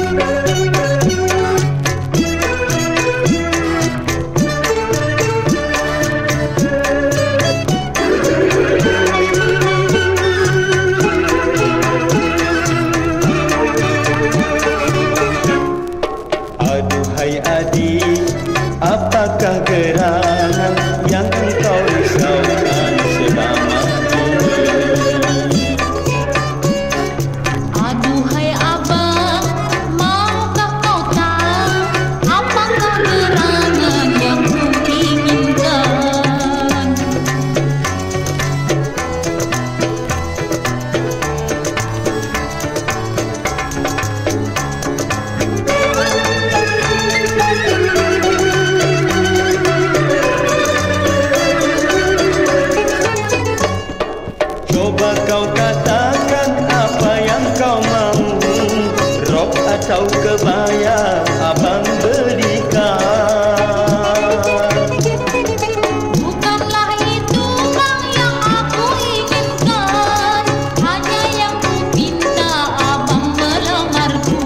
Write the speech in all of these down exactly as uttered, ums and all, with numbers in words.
Aduhai adik, apakah gerangan yang engkau risaukan selama ini? Aduhai abang, maukah kau tahu apakah gerangan yang ku inginkan? Coba kau katakan apa yang kau mahu, rok atau kebaya abang belikan. Bukanlah itu bang yang aku inginkan, hanya yang ku minta abang melamarku.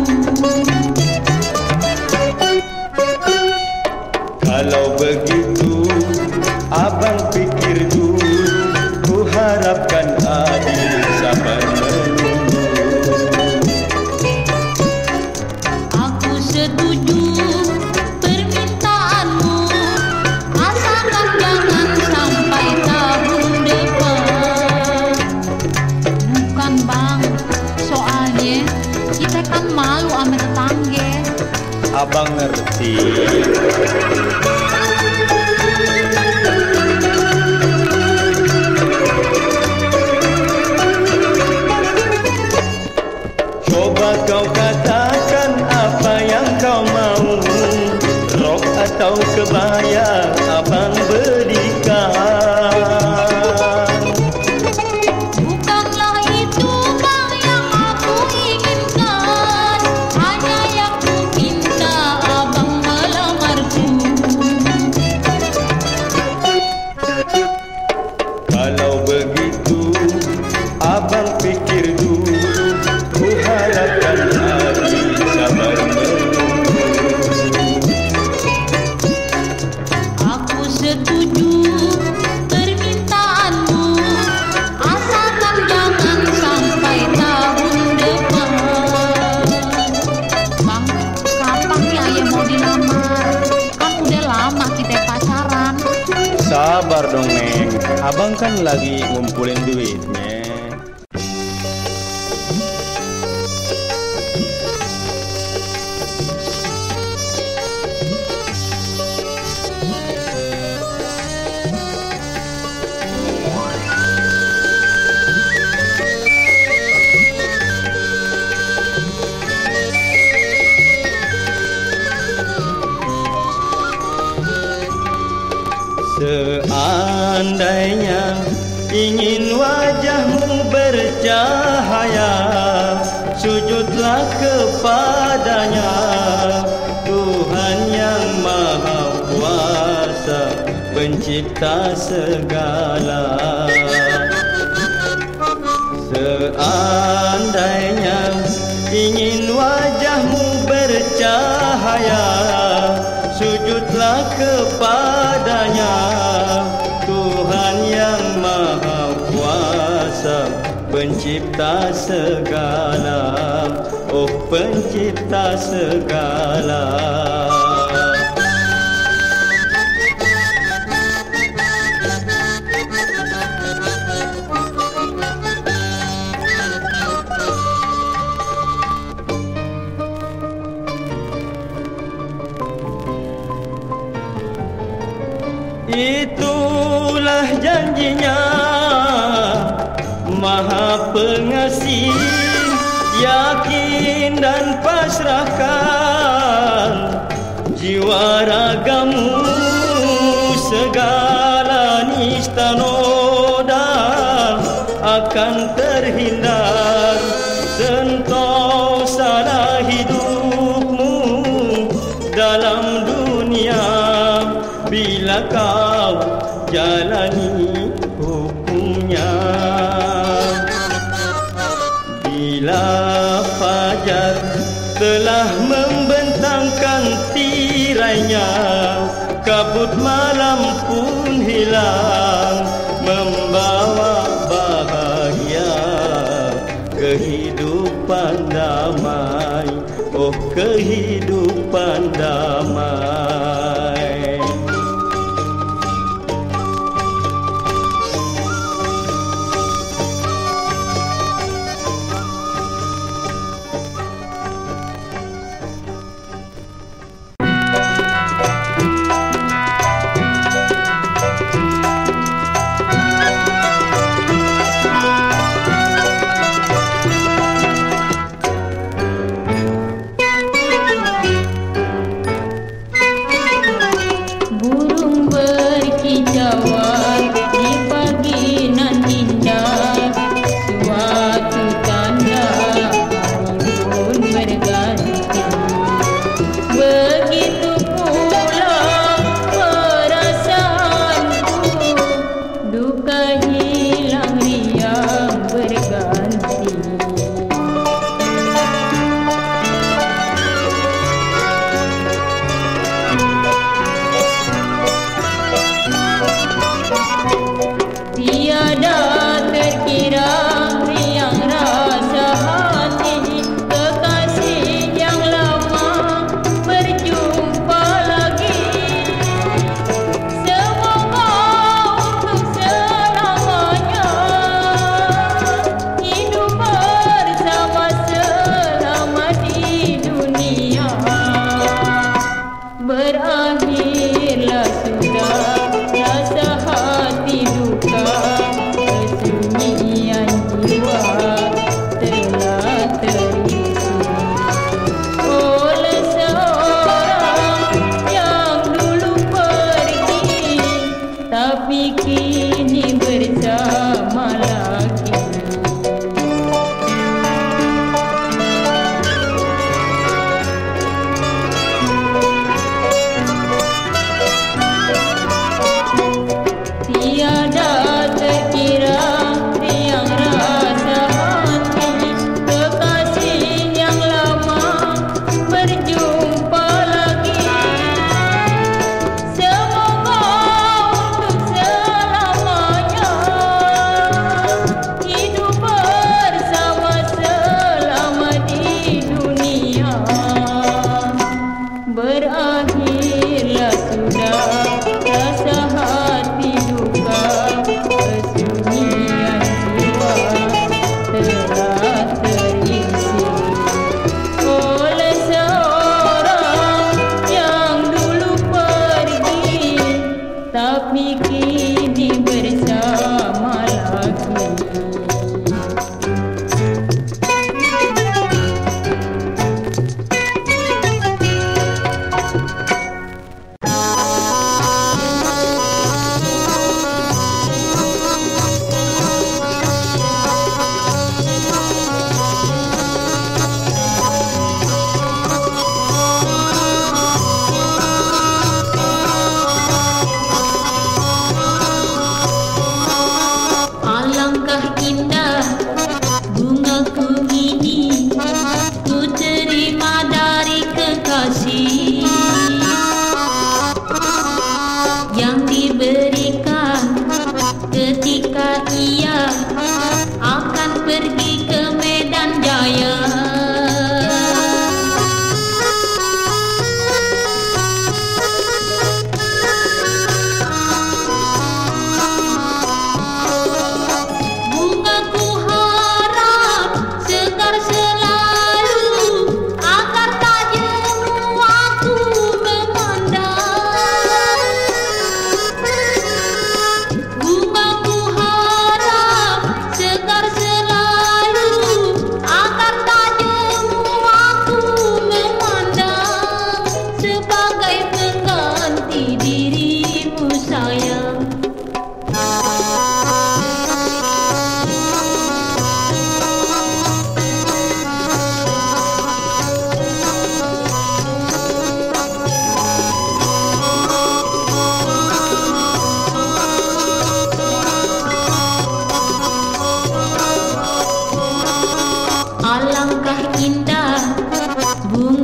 Kalau begitu abang pikir dulu, ku harapkan adik sabar menunggu. Aku setuju permintaanmu, asalkan jangan sampai tahun depan. Bukan bang, soalnya kita kan malu sama tetangga. Abang ngerti. Coba kau katakan apa yang kau mau, rok atau kebaya abang belikan. Bukanlah itu bang yang aku inginkan, hanya yang ku minta abang melamarku. Kalau begitu abang pikir dulu, ku harapkan adik sabar menunggu. Aku setuju permintaanmu, asalkan jangan sampai tahun depan. Bang, kapan nih ayah mau dilamar? Kan udah lama kita pacaran. Sabar dong Neng, abang kan lagi ngumpulin duitnya. Seandainya ingin wajahmu bercahaya, sujudlah kepadanya, Tuhan yang Maha Kuasa, pencipta segala. Seandainya ingin wajahmu bercahaya, sujudlah kepadanya, Tuhan yang Maha Kuasa, pencipta segala. Oh, pencipta segala. Itulah janjinya Maha Pengasih, yakin dan pasrahkan jiwa ragamu, segala nista noda akan terhindar. Sentosalah hidupmu dalam dunia bila kau jalani hukumnya. Bila fajar telah telah membentangkan tirainya, kabut malam pun hilang, membawa bahagia, kehidupan damai, oh kehidupan damai.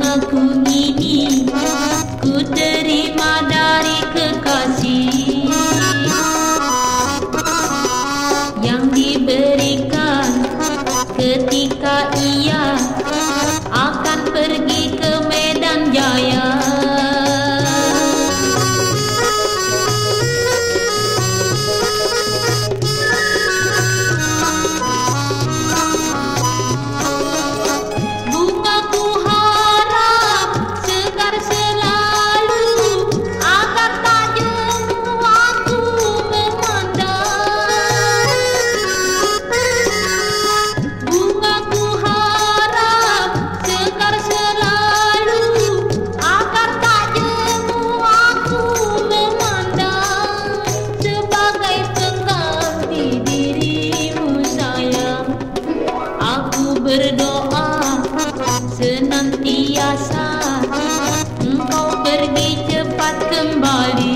Bungaku ini ku terima dari kekasih yang diberikan ketika ia akan pergi ke Medan Jaya. Berdoa senantiasa engkau pergi cepat kembali.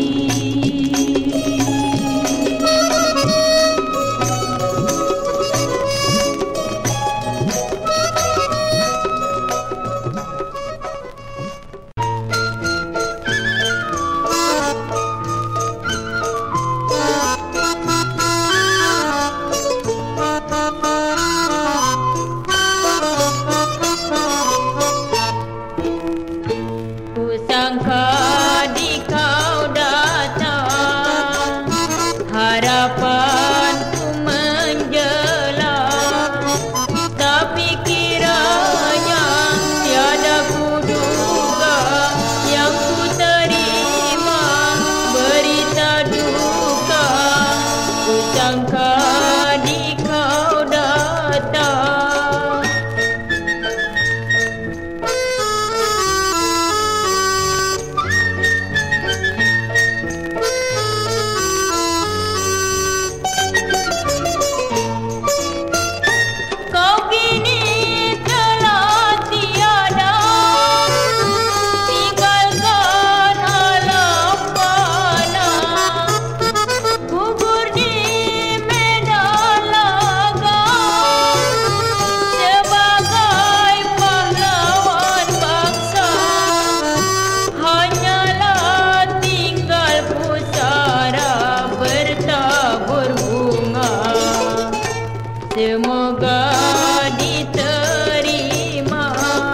Sangka di kau datang, harapanku menjelang, tapi kiranya tiada kuduga yang ku terima berita duka. Ku sangka di kau datang. Semoga diterima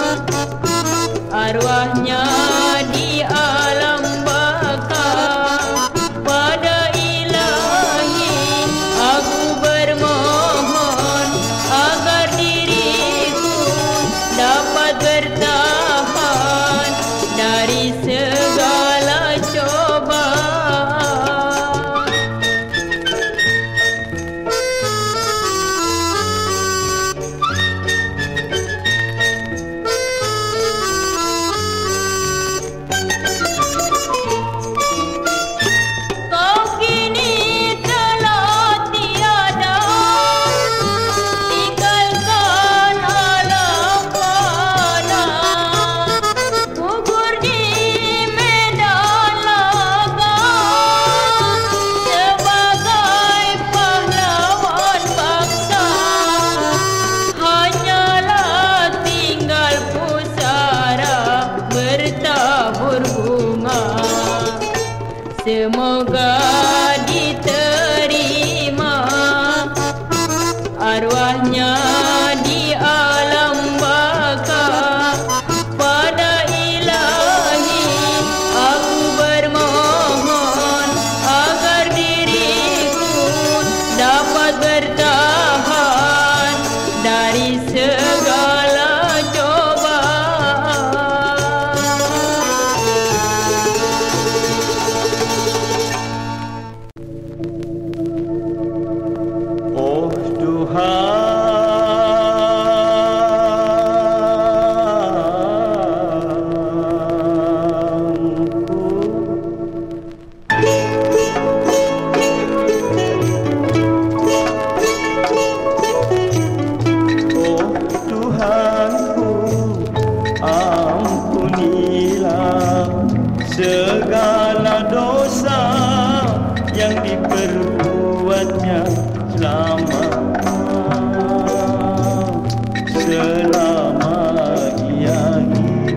arwahnya di alam baka. Pada Ilahi aku bermohon agar diriku dapat bertahan dari segala cobaan. Semoga diterima arwahnya di alam baka. Pada Ilahi aku bermohon agar diriku dapat bertahan dari segala cobaan. Oh Tuhanku, oh Tuhanku, ampunilah segala dosa yang diperbuatnya selama selama ia hidup.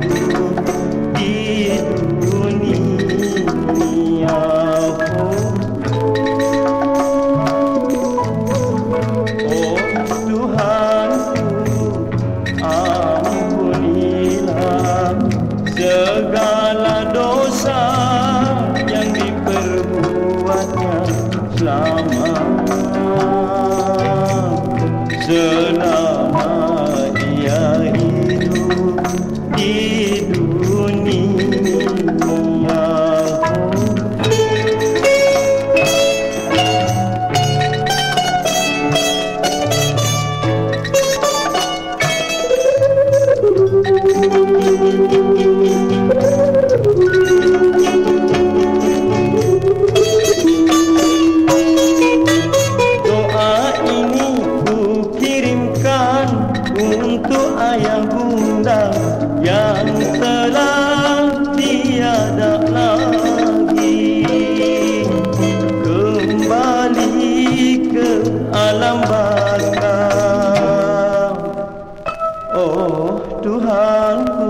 Tuhanku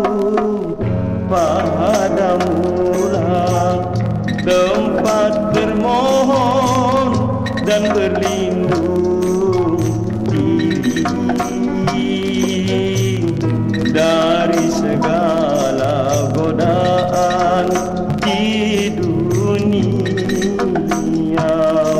padamulah tempat bermohon dan berlindung diri dari segala godaan di dunia.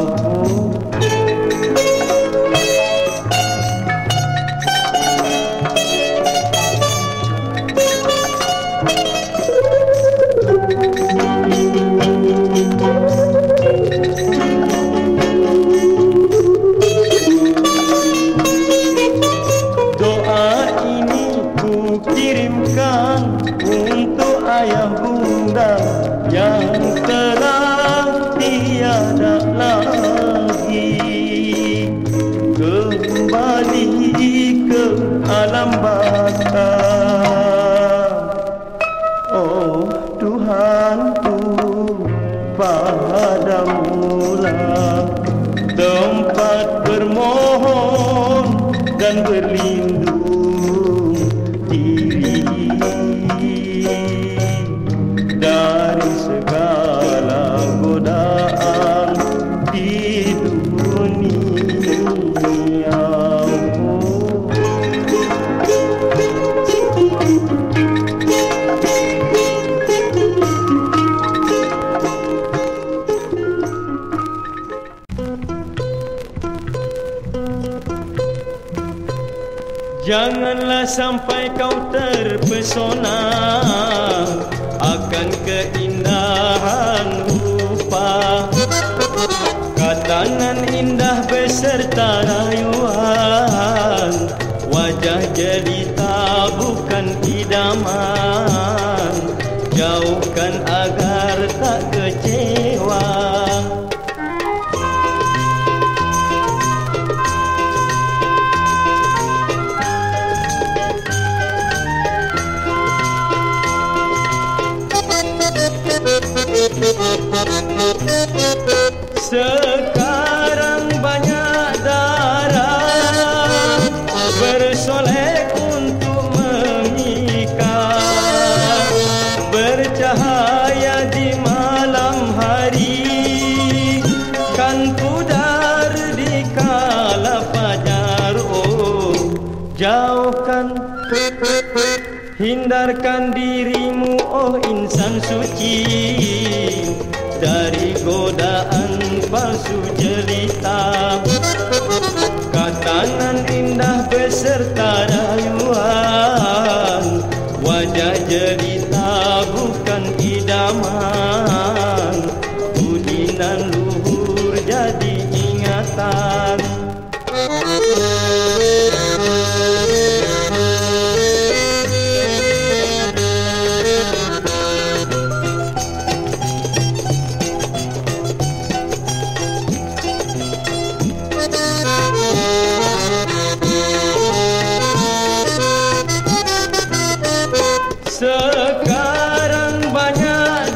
Untuk ayah bunda yang telah tiada lagi kembali ke alam baka. Oh Tuhanku, padamulah tempat bermohon dan berlindung diri dari segala godaan di dunia. Janganlah sampai kau terpesona akan keindahan rupa, katangan indah beserta rayuan, wajah jelita bukan idaman, jauhkan agar tak kecewa. Sekarang banyak darah bersolek untuk memikat, bercahaya di malam hari, kan pudar di kala fajar. Oh, jauhkan, hindarkan dirimu, oh insan suci, dari godaan palsu jelita, katangan indah beserta rayuan, wajah jelita bukan idaman, budi nan luhur jadi ingatan. Sekarang banyak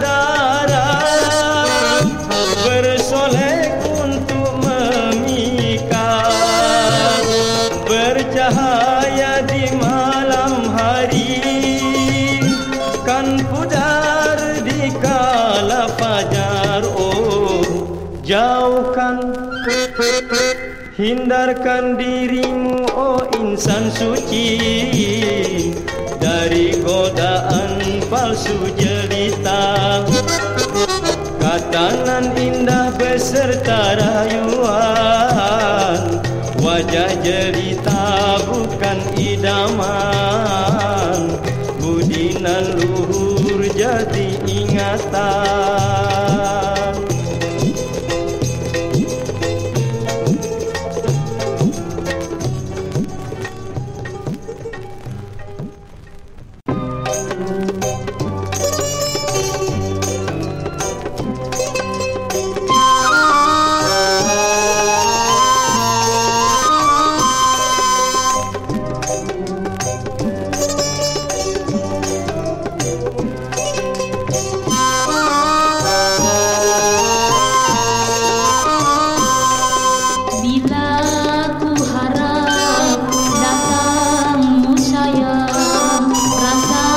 darah bersolek untuk memikat, bercahaya di malam hari, kan pudar di kala fajar. Oh, jauhkan, hindarkan dirimu, oh insan suci, dari godaan palsu jelita, katangan indah beserta rayuan, wajah jelita bukan idaman, budi nan luhur jadi ingatan. Rasa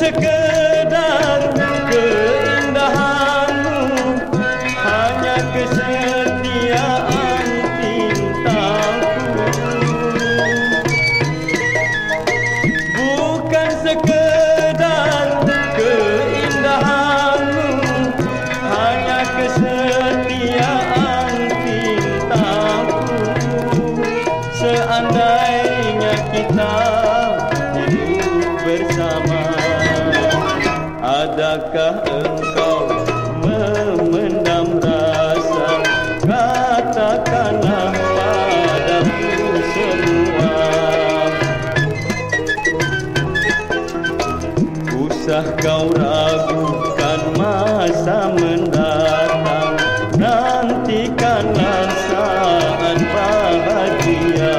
sekedar keindahanmu, hanya kesetiaan cintaku. Bukan sekedar keindahanmu, hanya kesetiaan cintaku. Seandainya kita hidup bersama, adakah engkau memendam rasa? Katakanlah padaku semua. Usah kau ragukan masa mendatang, nantikanlah saat bahagia.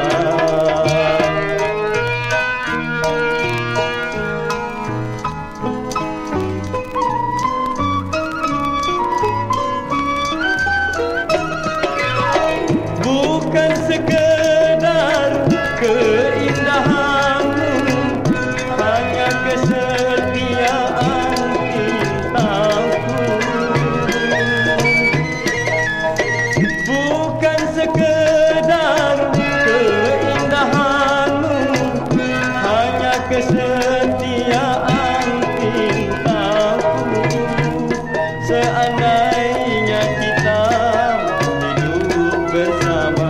Bukan sekedar keindahanmu, hanya kesetiaan cintaku. Bukan sekedar keindahanmu, hanya kesetiaan cintaku. Seandainya kita hidup bersama,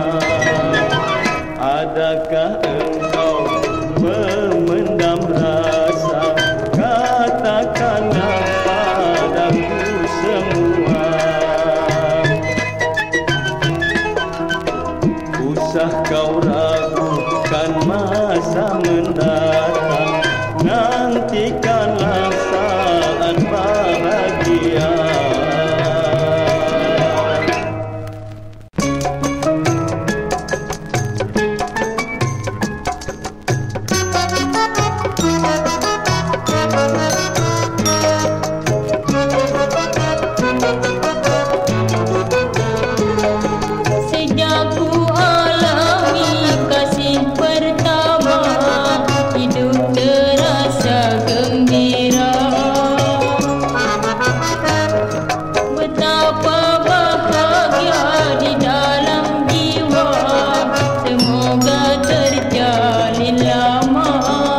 adakah engkau memendam rasa? Katakanlah padaku semua. Usah kau ragukan masa mendatang, nantikanlah saat bahagia. Sejak ku alami kasih pertama, hidup terasa gembira. Betapa bahagia di dalam jiwa, semoga terjalin lama.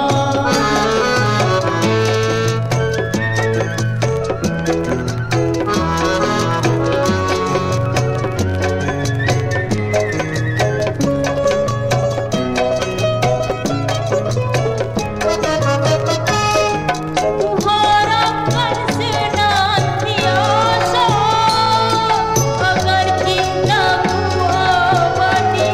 Kuharapkan senantiasa agar cintaku abadi.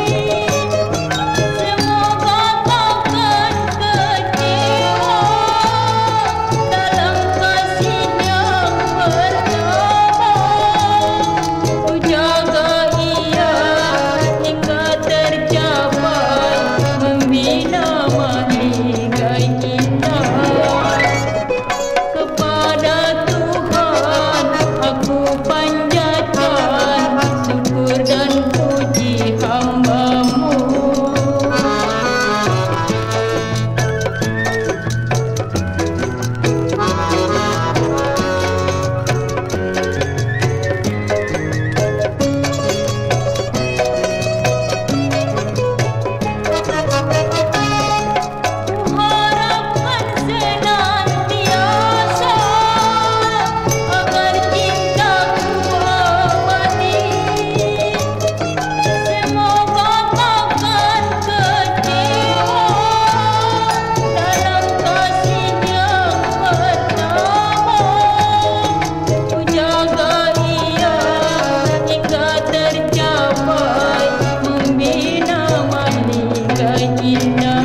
Semoga takkan kecewa dalam kasih yang pertama. Ku jaga ia hingga tercapai, membina mahligai kita. Kepada Tuhan aku panjatkan syukur dan puji hamba-Mu. Kuharapkan senantiasa agar cintaku abadi. Semoga takkan kecewa dalam kasih yang pertama. Ku jaga ia hingga tercapai, membina mahligai kita.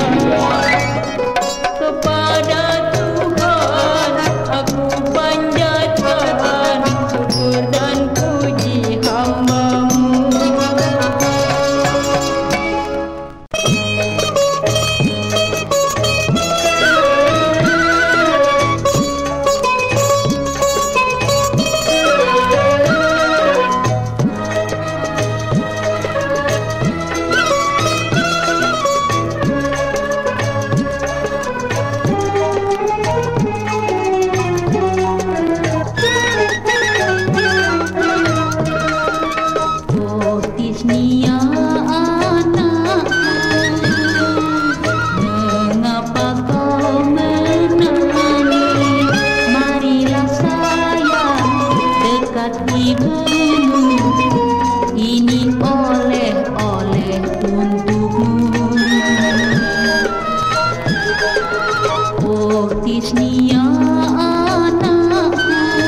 Kepada Tuhan aku panjatkan syukur dan puji hamba-Mu. Tisnia anakku,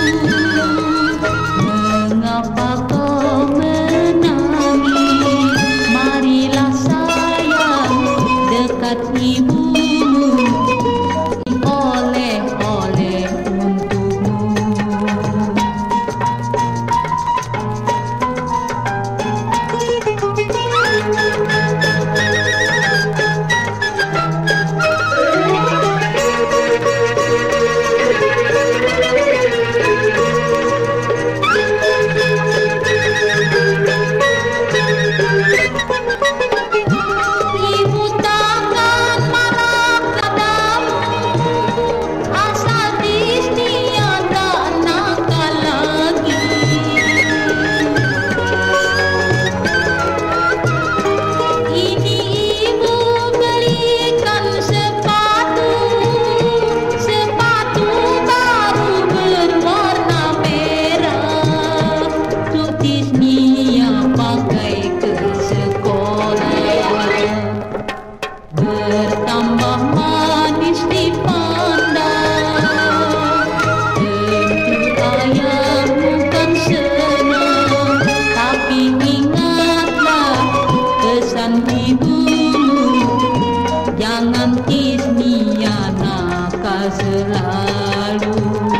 mengapa kau menangis? Marilah sayang dekat ibumu, oleh-oleh untukmu. Ibu takkan marah padamu, asal Tisnia tak nakal lagi. Ini ibu belikan sepatu, sepatu baru berwarna merah, untuk Tisnia pakai ke sekolah. Bertambah manis dipandang, tentu ayahmu kan senang. Tapi ingatlah pesan ibumu, jangan Tisnia nakal selalu.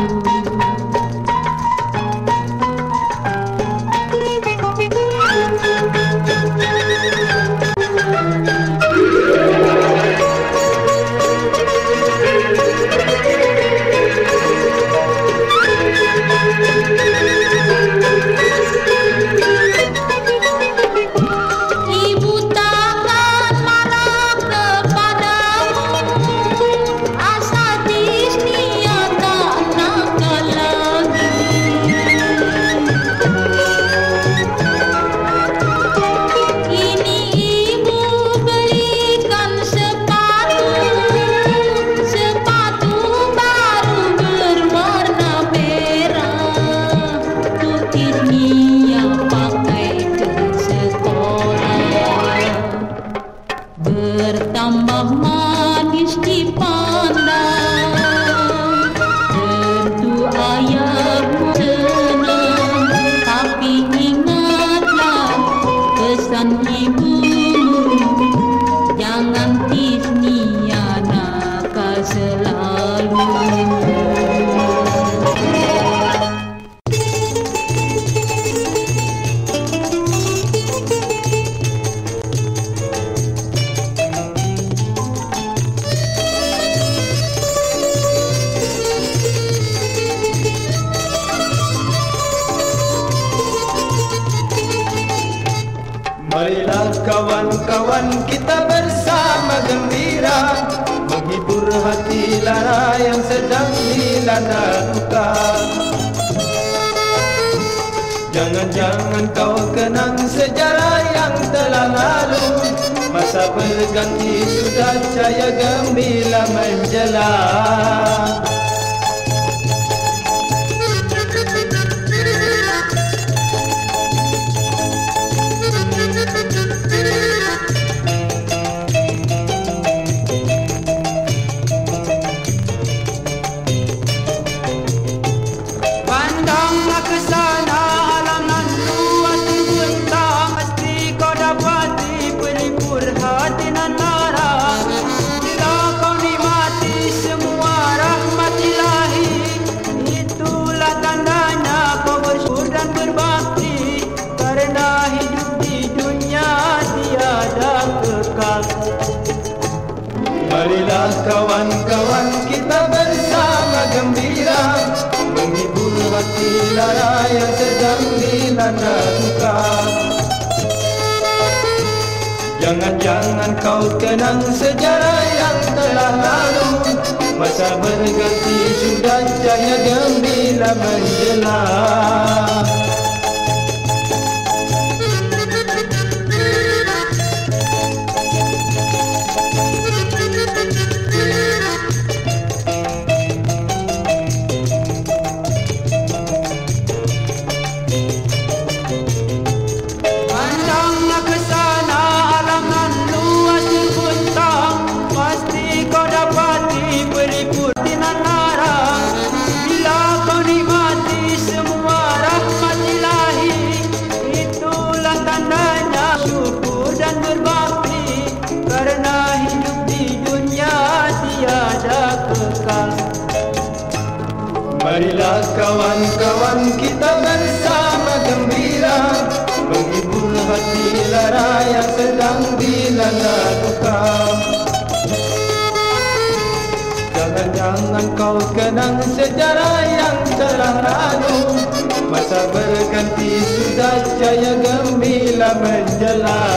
Ibu takkan marah kepadamu, asal Tisnia tak nakal lagi. Ini ibu belikan sepatu, sepatu baru berwarna merah, untuk Tisnia pakai ke sekolah. Bertambah manis dipandang, tentu ayahmu senang. Tapi ingatlah pesan ibumu, jangan Tisnia nakal selalu. Marilah kawan-kawan kita bersama gembira, menghibur hati lara yang sedang dilanda duka. Jangan-jangan kau kenang sejarah yang telah lalu, masa berganti sudah cahaya gembira menjelang. Pandanglah ke sana, alam nan luas terbentang, pasti kau dapati pelipur hati nan lara. Bila kau nikmati semua rahmat ilahi, itulah tandanya kau bersyukur dan berbakti, karena hidup di dunia tiada kekal. Marilah kawan-kawan kita bersama gembira, menghibur hati lara yang sedang dilanda duka. Jangan-jangan kau kenang sejarah yang telah lalu, masa berganti sudah cahaya gembira menjelang. Pandanglah ke sana, alam nan luas terbentang, pasti kau dapati pelipur di nan Marilah kawan-kawan kita bersama gembira, menghibur hati lara yang sedang dilanda duka. Jangan-jangan kau kenang sejarah yang telah lalu, masa berganti sudah jaya gembira menjelang.